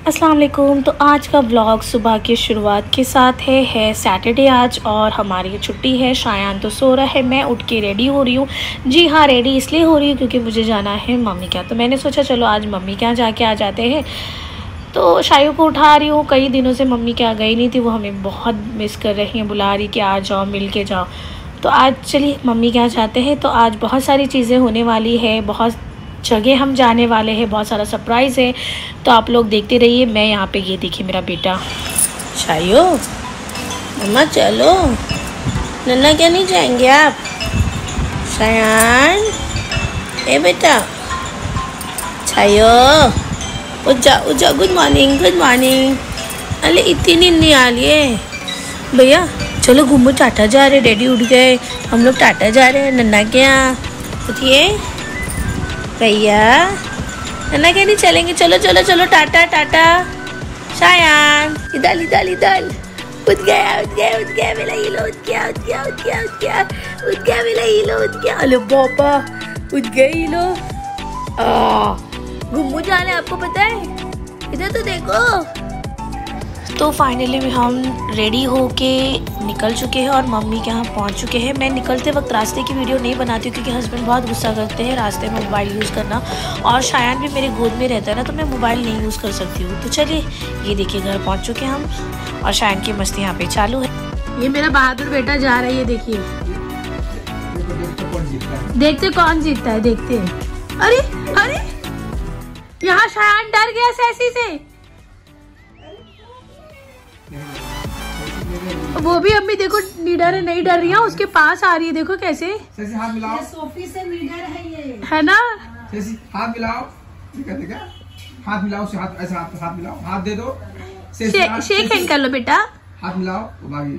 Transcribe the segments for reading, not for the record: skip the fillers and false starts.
अस्सलाम वालेकुम। तो आज का व्लॉग सुबह की शुरुआत के साथ है सैटरडे आज और हमारी छुट्टी है। शायान तो सो रहा है, मैं उठ के रेडी हो रही हूँ। जी हाँ, रेडी इसलिए हो रही हूँ क्योंकि मुझे जाना है मम्मी के यहाँ। तो मैंने सोचा चलो आज मम्मी के यहाँ जाके आ जाते हैं। तो शायू को उठा रही हूँ, कई दिनों से मम्मी के यहाँ गई नहीं थी, वो हमें बहुत मिस कर रही हैं, बुला रही कि आ जाओ मिल के जाओ। तो आज चलिए मम्मी के यहाँ जाते हैं। तो आज बहुत सारी चीज़ें होने वाली है, बहुत जगह हम जाने वाले हैं, बहुत सारा सरप्राइज़ है। तो आप लोग देखते रहिए। मैं यहाँ पे ये देखिए मेरा बेटा शायू, मम्मा चलो, नन्ना क्या नहीं जाएंगे आप? शायान, ए बेटा शायू उठ जा। Good morning, good morning. अरे इतनी नींद नहीं आ रही है भैया, चलो घूमो, टाटा जा रहे, डैडी उठ गए, हम लोग टाटा जा रहे हैं नन्ना के यहाँ। उठिए भैया, नन्ना के नहीं चलेंगे, चलो चलो चलो, टाटा टाटा। शायान इधर इधर इधर, उठ गया मेरा हीलो, उठ गया मेरा हीलो, उठ गया। अरे बाबा, उठ गए हीलो। घूमू जा रहे, आपको पता है, इधर तो देखो। तो फाइनली हम रेडी होके निकल चुके हैं और मम्मी के यहाँ पहुँच चुके हैं। मैं निकलते वक्त रास्ते की वीडियो नहीं बनाती हूँ क्योंकि हस्बैंड बहुत गुस्सा करते हैं रास्ते में मोबाइल यूज़ करना, और शायान भी मेरे गोद में रहता है ना, तो मैं मोबाइल नहीं यूज़ कर सकती हूँ। तो चलिए, ये देखिए घर पहुँच चुके हैं हम और शायान की मस्ती यहाँ पे चालू है। ये मेरा बहादुर बेटा जा रहा है, ये देखिए, देखते कौन जीतता है, देखते हैं। अरे अरे, यहाँ शायान डर गया सैसी से। वो भी अम्मी देखो निडर है, नहीं डर रही है, उसके पास आ रही है, देखो कैसे। हाथ मिलाओ, सोफी से निडर है ये, है ना। हाथ मिलाओ, देखा हाथ मिलाओ, हाथ ऐसे हाथ मिलाओ, हाथ दे दो, शेक हैंड कर लो बेटा, हाथ मिलाओ बाकी।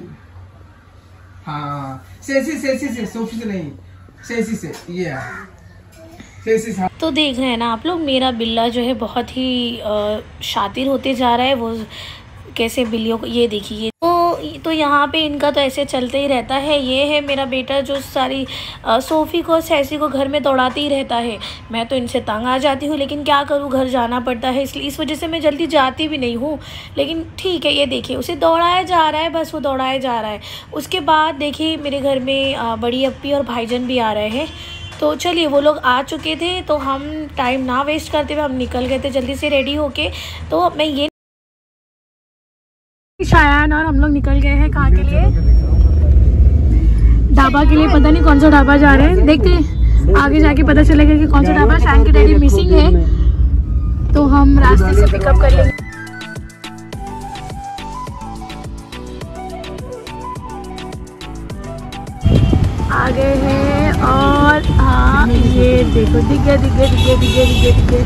हाँ, से सोफी से नहीं, से ये से। तो देख रहे हैं ना आप लोग, मेरा बिल्ला जो है बहुत ही शातिर होते जा रहा है। वो कैसे बिल्लियों को, ये देखिए, तो यहाँ पे इनका तो ऐसे चलते ही रहता है। ये है मेरा बेटा जो सारी सोफ़ी को सैसी को घर में दौड़ाते ही रहता है। मैं तो इनसे तंग आ जाती हूँ, लेकिन क्या करूँ, घर जाना पड़ता है, इसलिए इस वजह से मैं जल्दी जाती भी नहीं हूँ। लेकिन ठीक है, ये देखिए उसे दौड़ाया जा रहा है, बस वो दौड़ाया जा रहा है। उसके बाद देखिए मेरे घर में बड़ी अप्पी और भाईजान भी आ रहे हैं। तो चलिए, वो लोग आ चुके थे तो हम टाइम ना वेस्ट करते हुए हम निकल गए थे जल्दी से रेडी होके। तो मैं ये शायान और हम लोग निकल गए हैं कहाँ के लिए, ढाबा के लिए। पता नहीं कौन सा ढाबा जा रहे हैं, देखते हैं आगे जाके पता चलेगा कि कौन सा ढाबा। शायान की डैडी मिसिंग है तो हम रास्ते से पिकअप कर लेंगे। आ गए हैं और हाँ, ये देखो दिख गए।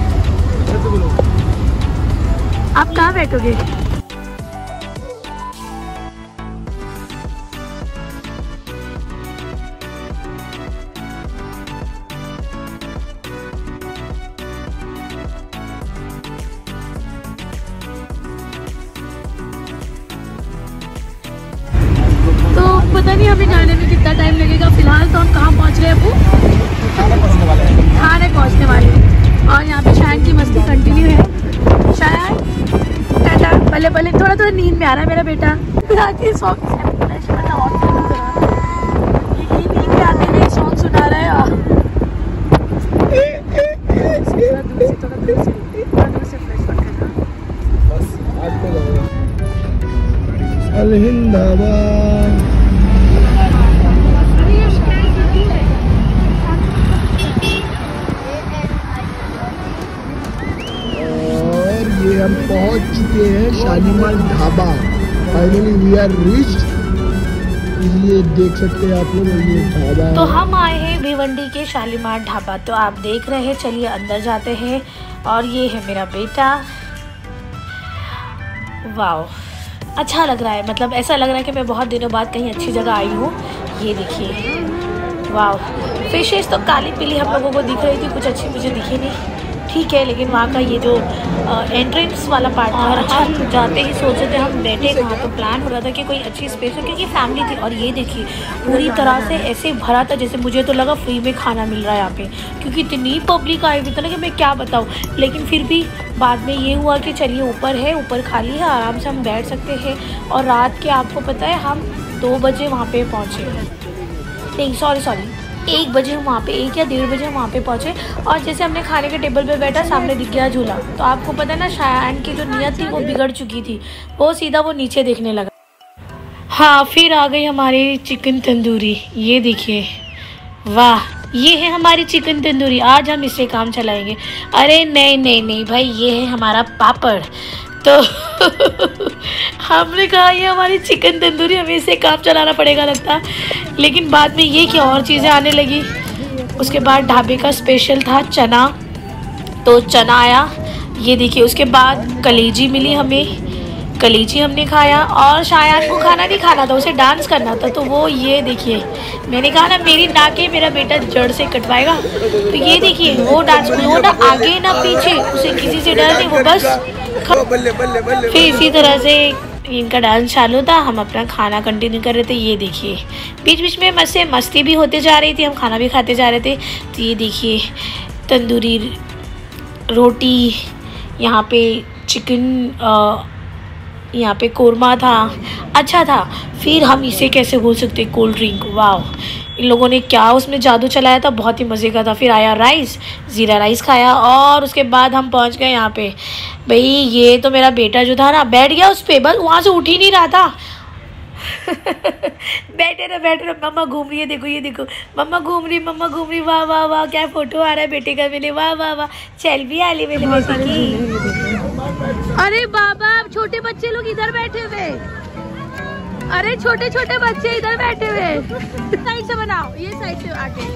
आप कहाँ बैठोगे? पता नहीं हमें जाने में कितना टाइम लगेगा। फिलहाल तो हम कहाँ पहुँच रहे हैं अबू? थाने पहुँचने वाले हैं और यहाँ पे शायान की मस्ती कंटिन्यू है। शायान टाटा, भले भले, थोड़ा नींद में आ रहा है मेरा बेटा। सॉन्ग नींद में आते हुए सॉन्ग सुना रहा है। थोड़ा दूर से फ्रेश करना। हम पहुंच चुके हैं Shalimar Dhaba. Finally we are reached. ये देख सकते हैं आप लोग, ये ढाबा। तो हम आए हैं भिवंडी के शालीमार ढाबा। तो आप देख रहे हैं, चलिए अंदर जाते हैं। और ये है मेरा बेटा। वाह, अच्छा लग रहा है, मतलब ऐसा लग रहा है कि मैं बहुत दिनों बाद कहीं अच्छी जगह आई हूँ। ये देखिए, वाह, फिशेस तो काली पीली हम लोगों को दिख रही थी, कुछ अच्छी मुझे दिखी नहीं। ठीक है, लेकिन वहाँ का ये जो एंट्रेंस वाला पार्ट था, और हम जाते ही सोचे थे हम बैठे कहाँ, तो प्लान हो रहा था कि कोई अच्छी स्पेस हो क्योंकि फैमिली थी। और ये देखिए पूरी तरह से ऐसे भरा था जैसे मुझे तो लगा फ्री में खाना मिल रहा है यहाँ पे, क्योंकि इतनी पब्लिक आई हुई थी ना कि मैं क्या बताऊँ। लेकिन फिर भी बाद में ये हुआ कि चलिए ऊपर है, ऊपर खाली है, आराम से हम बैठ सकते हैं। और रात के आपको पता है हम 2 बजे वहाँ पे पहुँचे, नहीं सॉरी 1 बजे हम वहाँ पे, 1 या 1:30 बजे हम वहाँ पे पहुँचे। और जैसे हमने खाने के टेबल पे बैठा, सामने दिख गया झूला। तो आपको पता है ना, शायान की जो नियत थी वो बिगड़ चुकी थी, वो सीधा वो नीचे देखने लगा। हाँ, फिर आ गई हमारी चिकन तंदूरी। ये देखिए, वाह, ये है हमारी चिकन तंदूरी। आज हम इससे काम चलाएंगे। अरे नहीं भाई, ये है हमारा पापड़। तो हमने कहा ये हमारी चिकन तंदूरी, हमें इससे काम चलाना पड़ेगा लगता। लेकिन बाद में ये क्या और चीज़ें आने लगी। उसके बाद ढाबे का स्पेशल था चना, तो चना आया, ये देखिए। उसके बाद कलेजी मिली हमें, कलेजी हमने खाया। और शायान को खाना नहीं खाना था, उसे डांस करना था, तो वो ये देखिए, मैंने कहा ना मेरी नाके मेरा बेटा जड़ से कटवाएगा। तो ये देखिए वो डांस, वो ना आगे ना पीछे, उसे किसी से डर नहीं, वो बस फिर इसी तरह से इनका डांस चालू था। हम अपना खाना कंटिन्यू कर रहे थे। ये देखिए बीच बीच में मस्ती भी होते जा रही थी, हम खाना भी खाते जा रहे थे। तो ये देखिए तंदूरी रोटी, यहाँ पे चिकन, यहाँ पे कोरमा था, अच्छा था। फिर हम इसे कैसे भूल सकते, कोल्ड ड्रिंक, वाह, इन लोगों ने क्या उसमें जादू चलाया था, बहुत ही मज़े का था। फिर आया राइस, ज़ीरा राइस खाया। और उसके बाद हम पहुँच गए यहाँ पे। भाई ये तो मेरा बेटा जो था ना, बैठ गया उस पे, बस वहाँ से उठ ही नहीं रहा था। बैठे रहे, मम्मा घूम रही है, देखो ये देखो, मम्मा घूम रही, वाह वाह वाह, क्या फ़ोटो आ रहा है बेटे का मेरे, वाह वाह वाह, सेल्फी आ ली मेरे बेटे की। अरे बाबा, छोटे बच्चे लोग इधर बैठे हुए, अरे छोटे छोटे बच्चे इधर बैठे हुए। साइड से बनाओ, ये साइड से आके।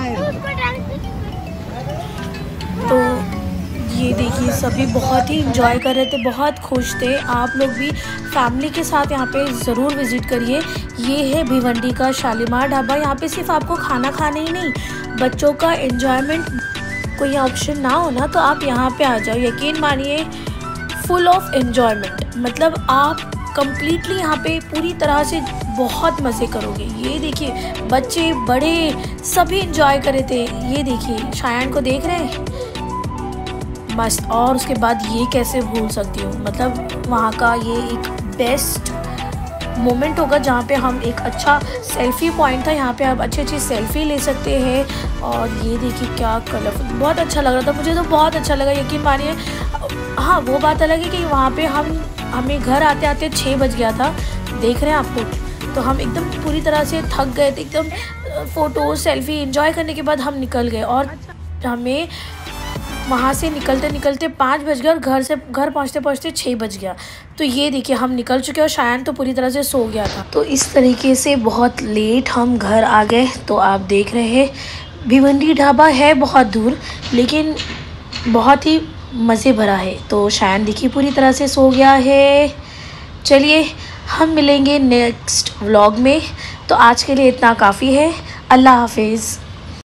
तो ये देखिए सभी बहुत ही इंजॉय कर रहे थे, बहुत खुश थे। आप लोग भी फैमिली के साथ यहाँ पे ज़रूर विज़िट करिए। ये है भिवंडी का शालीमार ढाबा। यहाँ पे सिर्फ आपको खाना खाने ही नहीं, बच्चों का एंजॉयमेंट कोई ऑप्शन ना हो ना, तो आप यहाँ पे आ जाओ। यकीन मानिए फुल ऑफ एंजॉयमेंट, मतलब आप कम्प्लीटली यहाँ पे पूरी तरह से बहुत मज़े करोगे। ये देखिए बच्चे बड़े सभी इंजॉय कर रहे थे। ये देखिए शायान को देख रहे हैं, मस्त। और उसके बाद ये कैसे भूल सकती हूँ, मतलब वहाँ का ये एक बेस्ट मोमेंट होगा जहाँ पे हम एक अच्छा सेल्फ़ी पॉइंट था, यहाँ पे आप अच्छी सेल्फ़ी ले सकते हैं। और ये देखिए क्या कलरफुल, बहुत अच्छा लग रहा था, मुझे तो बहुत अच्छा लगा, यकीन मानिए। हाँ वो बात अलग है कि वहाँ पे हमें घर आते आते 6 बज गया था, देख रहे हैं आप लोग। तो हम एकदम पूरी तरह से थक गए थे, एकदम फ़ोटो सेल्फ़ी एंजॉय करने के बाद हम निकल गए। और हमें वहाँ से निकलते 5 बज गए और घर पहुँचते 6 बज गया। तो ये देखिए हम निकल चुके और शायान तो पूरी तरह से सो गया था। तो इस तरीके से बहुत लेट हम घर आ गए। तो आप देख रहे हैं भिवंडी ढाबा है बहुत दूर, लेकिन बहुत ही मज़े भरा है। तो शायान देखिए पूरी तरह से सो गया है। चलिए हम मिलेंगे नेक्स्ट व्लॉग में। तो आज के लिए इतना काफ़ी है। अल्लाह हाफिज़।